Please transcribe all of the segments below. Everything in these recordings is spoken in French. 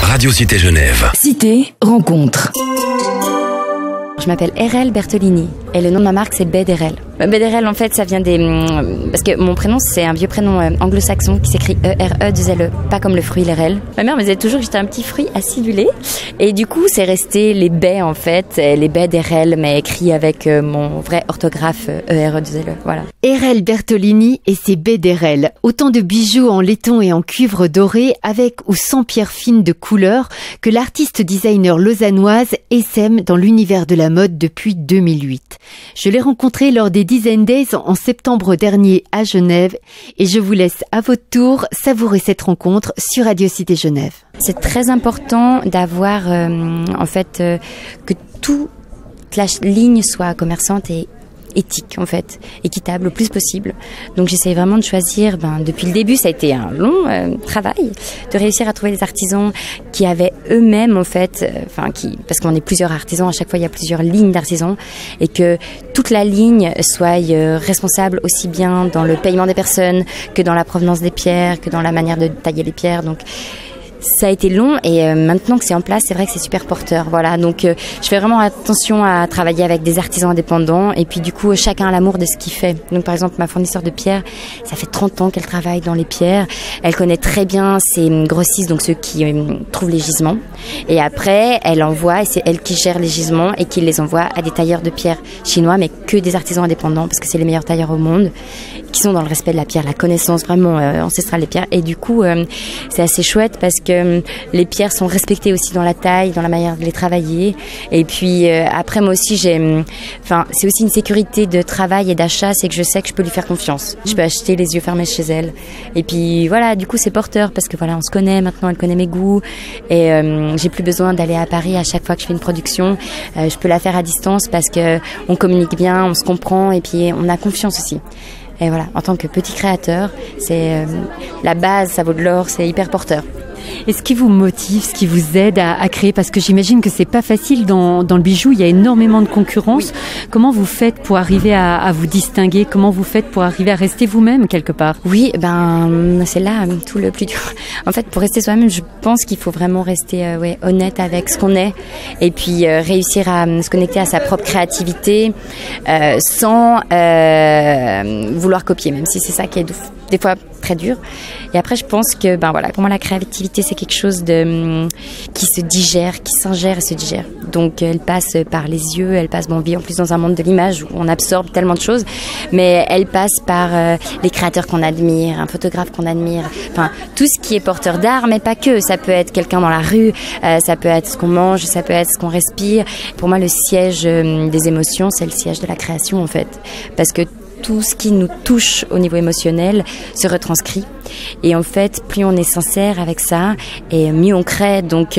Radio Cité Genève. Cité rencontre. Je m'appelle RL Bertolini et le nom de ma marque c'est BDRL. BDRL en fait ça vient parce que mon prénom c'est un vieux prénom anglo-saxon qui s'écrit E-R-E-2-L-E, pas comme le fruit l'RL. Ma mère me disait toujours que j'étais un petit fruit acidulé et du coup c'est resté les baies en fait, les BDRL mais écrit avec mon vrai orthographe E-R-E-2-L-E, voilà. RL Bertolini et ses BDRL, autant de bijoux en laiton et en cuivre doré avec ou sans pierres fines de couleur que l'artiste designer lausannoise essaime dans l'univers de la mode depuis 2008. Je l'ai rencontré lors des Design Days en septembre dernier à Genève et je vous laisse à votre tour savourer cette rencontre sur Radio Cité Genève. C'est très important d'avoir que toute la ligne soit commerçante et éthique en fait, équitable le plus possible. Donc j'essaie vraiment de choisir, depuis le début ça a été un long travail, de réussir à trouver des artisans qui avaient eux-mêmes en fait, parce qu'on est plusieurs artisans, à chaque fois il y a plusieurs lignes d'artisans et que toute la ligne soit responsable aussi bien dans le paiement des personnes que dans la provenance des pierres, que dans la manière de tailler les pierres. Donc ça a été long et maintenant que c'est en place, c'est vrai que c'est super porteur. Voilà, donc je fais vraiment attention à travailler avec des artisans indépendants et puis du coup chacun a l'amour de ce qu'il fait. Donc par exemple ma fournisseur de pierres, ça fait 30 ans qu'elle travaille dans les pierres. Elle connaît très bien ses grossistes, donc ceux qui trouvent les gisements. Et après elle envoie, et c'est elle qui gère les gisements et qui les envoie à des tailleurs de pierres chinois, mais que des artisans indépendants parce que c'est les meilleurs tailleurs au monde, qui sont dans le respect de la pierre, la connaissance vraiment ancestrale des pierres. Et du coup c'est assez chouette parce que les pierres sont respectées aussi dans la taille, dans la manière de les travailler. Et puis après moi aussi c'est aussi une sécurité de travail et d'achat, c'est que je sais que je peux lui faire confiance. Je peux acheter les yeux fermés chez elle. Et puis voilà, du coup c'est porteur parce que voilà, on se connaît maintenant, elle connaît mes goûts et j'ai plus besoin d'aller à Paris à chaque fois que je fais une production. Je peux la faire à distance parce que on communique bien, on se comprend et puis on a confiance aussi. Et voilà, en tant que petit créateur, c'est la base, ça vaut de l'or, c'est hyper porteur. Et ce qui vous motive, ce qui vous aide à créer, parce que j'imagine que c'est pas facile dans le bijou, il y a énormément de concurrence. Oui. Comment vous faites pour arriver à vous distinguer? Comment vous faites pour arriver à rester vous-même quelque part? Oui, c'est là tout le plus dur. En fait, pour rester soi-même, je pense qu'il faut vraiment rester honnête avec ce qu'on est et puis réussir à se connecter à sa propre créativité sans vouloir copier, même si c'est ça qui est des fois très dur. Et après, je pense que, pour moi, la créativité, c'est quelque chose qui se digère, qui s'ingère et se digère. Donc, elle passe par les yeux, elle passe, on vit en plus dans un monde de l'image où on absorbe tellement de choses, mais elle passe par les créateurs qu'on admire, un photographe qu'on admire, tout ce qui est porteur d'art, mais pas que. Ça peut être quelqu'un dans la rue, ça peut être ce qu'on mange, ça peut être ce qu'on respire. Pour moi, le siège des émotions, c'est le siège de la création, en fait. Parce que tout ce qui nous touche au niveau émotionnel se retranscrit. Et en fait, plus on est sincère avec ça, et mieux on crée. Donc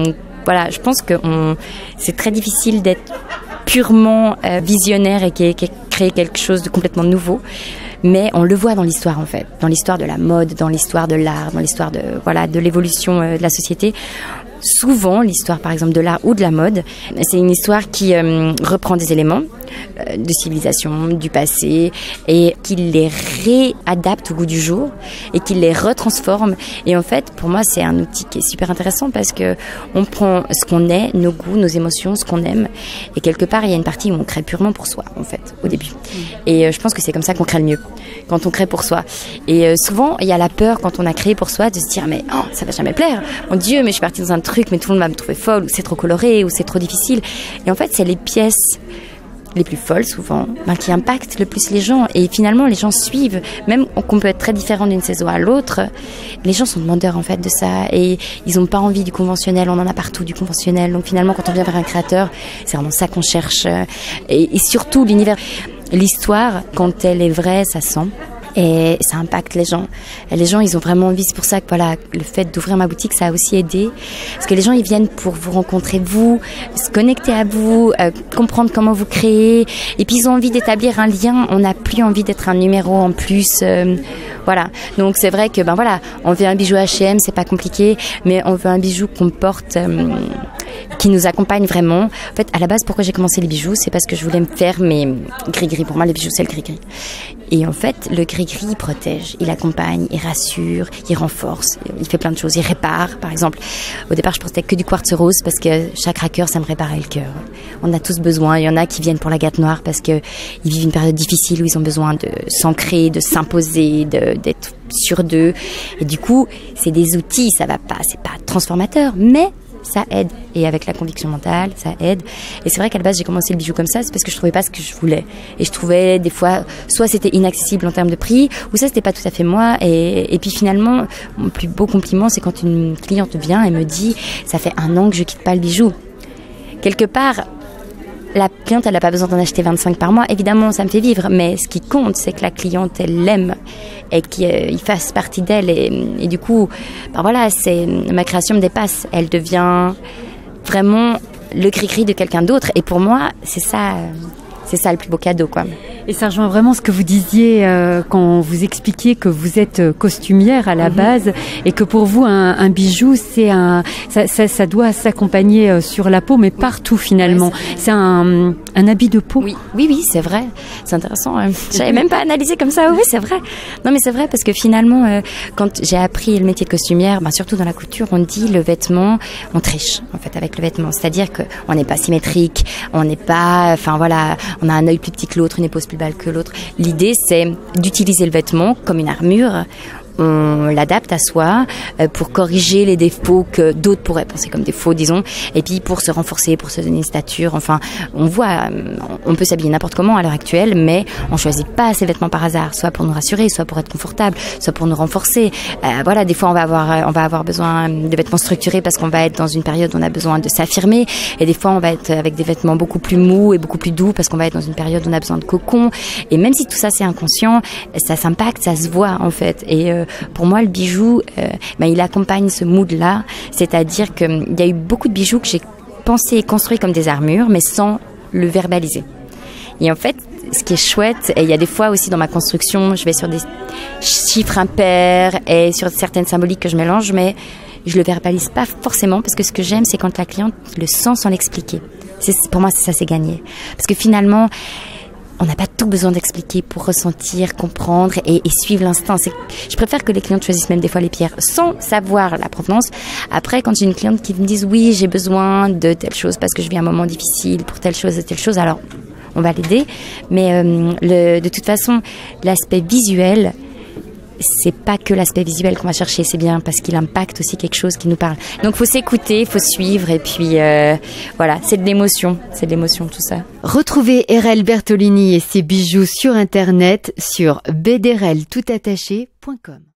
je pense que c'est très difficile d'être purement visionnaire et créer quelque chose de complètement nouveau. Mais on le voit dans l'histoire en fait, dans l'histoire de la mode, dans l'histoire de l'art, dans l'histoire de l'évolution de la société. Souvent, l'histoire par exemple de l'art ou de la mode, c'est une histoire qui reprend des éléments de civilisation, du passé, et qui les réadapte au goût du jour et qui les retransforme. Et en fait, pour moi, c'est un outil qui est super intéressant parce que on prend ce qu'on est, nos goûts, nos émotions, ce qu'on aime, et quelque part, il y a une partie où on crée purement pour soi, en fait, au début. Et je pense que c'est comme ça qu'on crée le mieux, quand on crée pour soi. Et souvent, il y a la peur quand on a créé pour soi de se dire mais ça va jamais plaire. Mon Dieu, mais je suis partie dans un truc, mais tout le monde va me trouver folle, ou c'est trop coloré, ou c'est trop difficile. Et en fait, c'est les pièces les plus folles souvent qui impactent le plus les gens, et finalement les gens suivent, même qu'on peut être très différent d'une saison à l'autre. Les gens sont demandeurs en fait de ça et ils n'ont pas envie du conventionnel. On en a partout du conventionnel, donc finalement quand on vient vers un créateur, c'est vraiment ça qu'on cherche. Et surtout l'histoire, quand elle est vraie, ça sent. Et ça impacte les gens. Et les gens, ils ont vraiment envie. C'est pour ça que le fait d'ouvrir ma boutique, ça a aussi aidé. Parce que les gens, ils viennent pour vous rencontrer, vous, se connecter à vous, comprendre comment vous créez. Et puis, ils ont envie d'établir un lien. On n'a plus envie d'être un numéro en plus. Donc, c'est vrai que, on veut un bijou H&M, c'est pas compliqué. Mais on veut un bijou qu'on porte qui nous accompagne vraiment. En fait, à la base, pourquoi j'ai commencé les bijoux, c'est parce que je voulais me faire mes gris-gris. Pour moi, les bijoux, c'est le gris-gris. Et en fait, le gris-gris, il protège, il accompagne, il rassure, il renforce, il fait plein de choses, il répare. Par exemple, au départ, je portais que du quartz rose parce que chaque raqueur, ça me réparait le cœur. On a tous besoin. Il y en a qui viennent pour l'agate noire parce que ils vivent une période difficile où ils ont besoin de s'ancrer, de s'imposer, d'être sûrs d'eux. Et du coup, c'est des outils, ça va pas, c'est pas transformateur, mais ça aide. Et avec la conviction mentale, ça aide. Et c'est vrai qu'à la base, j'ai commencé le bijou comme ça, c'est parce que je trouvais pas ce que je voulais. Et je trouvais des fois, soit c'était inaccessible en termes de prix, ou ça c'était pas tout à fait moi. Et puis finalement, mon plus beau compliment, c'est quand une cliente vient et me dit, ça fait 1 an que je quitte pas le bijou. Quelque part, la cliente, elle n'a pas besoin d'en acheter 25 par mois. Évidemment, ça me fait vivre, mais ce qui compte, c'est que la cliente, elle l'aime et qu'il fasse partie d'elle. Et du coup, ben voilà, ma création me dépasse. Elle devient vraiment le cri-cri de quelqu'un d'autre. Et pour moi, c'est ça le plus beau cadeau, quoi. Et ça rejoint vraiment ce que vous disiez quand vous expliquiez que vous êtes costumière à la base et que pour vous un bijou ça doit s'accompagner sur la peau mais partout finalement. Ouais, c'est un habit de peau. Oui, c'est vrai. C'est intéressant. J'avais même pas analysé comme ça. Oui, c'est vrai. Non mais c'est vrai parce que finalement quand j'ai appris le métier de costumière, surtout dans la couture, on dit le vêtement, on triche en fait avec le vêtement. C'est-à-dire que on n'est pas symétrique, on n'est pas, on a un œil plus petit que l'autre, une épaule plus balle que l'autre. L'idée, c'est d'utiliser le vêtement comme une armure. On l'adapte à soi pour corriger les défauts que d'autres pourraient penser comme défauts, disons, et puis pour se renforcer, pour se donner une stature. Enfin, on voit, on peut s'habiller n'importe comment à l'heure actuelle, mais on choisit pas ces vêtements par hasard, soit pour nous rassurer, soit pour être confortable, soit pour nous renforcer. Des fois on va avoir besoin de vêtements structurés parce qu'on va être dans une période où on a besoin de s'affirmer, et des fois on va être avec des vêtements beaucoup plus mous et beaucoup plus doux parce qu'on va être dans une période où on a besoin de cocon. Et même si tout ça c'est inconscient, ça s'impacte, ça se voit en fait. Et pour moi, le bijou, il accompagne ce mood-là. C'est-à-dire qu'il y a eu beaucoup de bijoux que j'ai pensé et construits comme des armures, mais sans le verbaliser. Et en fait, ce qui est chouette, et il y a des fois aussi dans ma construction, je vais sur des chiffres impairs et sur certaines symboliques que je mélange, mais je le verbalise pas forcément parce que ce que j'aime, c'est quand la cliente le sent sans l'expliquer. Pour moi, c'est gagné. Parce que finalement, on n'a pas tout besoin d'expliquer pour ressentir, comprendre et suivre l'instinct. Je préfère que les clientes choisissent même des fois les pierres sans savoir la provenance. Après, quand j'ai une cliente qui me dit oui, j'ai besoin de telle chose parce que je vis un moment difficile pour telle chose et telle chose, alors on va l'aider. Mais de toute façon, l'aspect visuel, c'est pas que l'aspect visuel qu'on va chercher, c'est bien parce qu'il impacte aussi quelque chose qui nous parle. Donc faut s'écouter, faut suivre et puis c'est de l'émotion tout ça. Retrouvez Erel Bertolini et ses bijoux sur internet sur bdereltoutattaché.com.